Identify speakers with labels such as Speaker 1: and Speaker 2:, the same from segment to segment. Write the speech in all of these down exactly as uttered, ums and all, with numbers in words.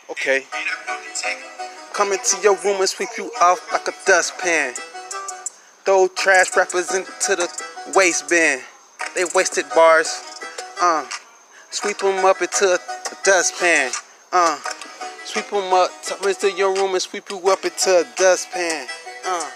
Speaker 1: Okay. Come into your room and sweep you off like a dustpan. Throw trash rappers into the waistband. They wasted bars. Uh, sweep them up into a dustpan. Uh, sweep them up, come into your room and sweep you up into a dustpan. Uh.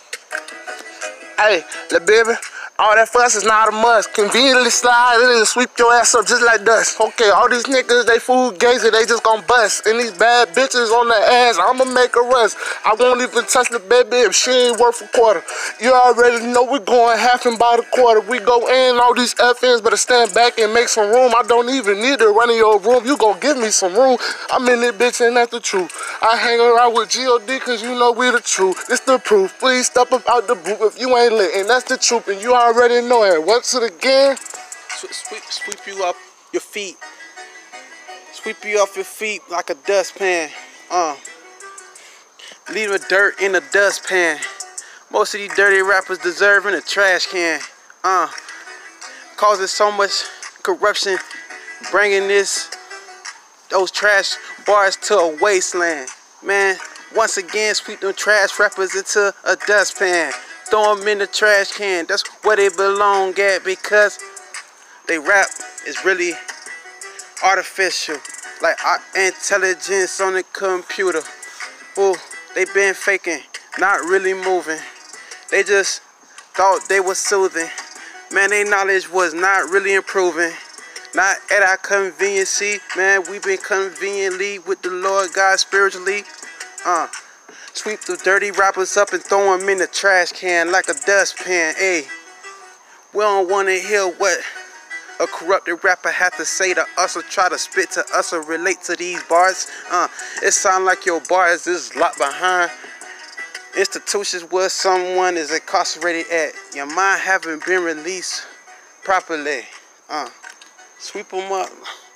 Speaker 2: Hey, little baby. All that fuss is not a must. Conveniently slide in and sweep your ass up just like dust. Okay, all these niggas, they fool gazy, they just gon' bust. And these bad bitches on the ass, I'ma make a rust. I won't even touch the baby if she ain't worth a quarter. You already know we going half and by the quarter. We go in all these F Ns, better stand back and make some room. I don't even need to run in your room. You gon' give me some room. I'm in this bitch and that's the truth. I hang around with G O D cause you know we the truth. It's the proof. Please step up out the booth if you ain't lit. And that's the truth. And you already know it. Once it again.
Speaker 1: Sweep, sweep you up your feet. Sweep you off your feet like a dustpan. Uh, leave the dirt in the dustpan. Most of these dirty rappers deserving a trash can. Uh, causing so much corruption, bringing this those trash bars to a wasteland. Man, once again, sweep them trash rappers into a dustpan. Throw them in the trash can. That's where they belong at because they rap is really artificial. Like intelligence on the computer. Ooh, they been faking, not really moving. They just thought they were soothing. Man, their knowledge was not really improving. Not at our conveniency. Man, we been conveniently with the Lord God spiritually. Uh. Sweep the dirty rappers up and throw them in the trash can like a dustpan. Hey, we don't want to hear what a corrupted rapper have to say to us or try to spit to us or relate to these bars. Uh, it sound like your bars is locked behind institutions where someone is incarcerated at. Your mind haven't been released properly. Uh, sweep them up.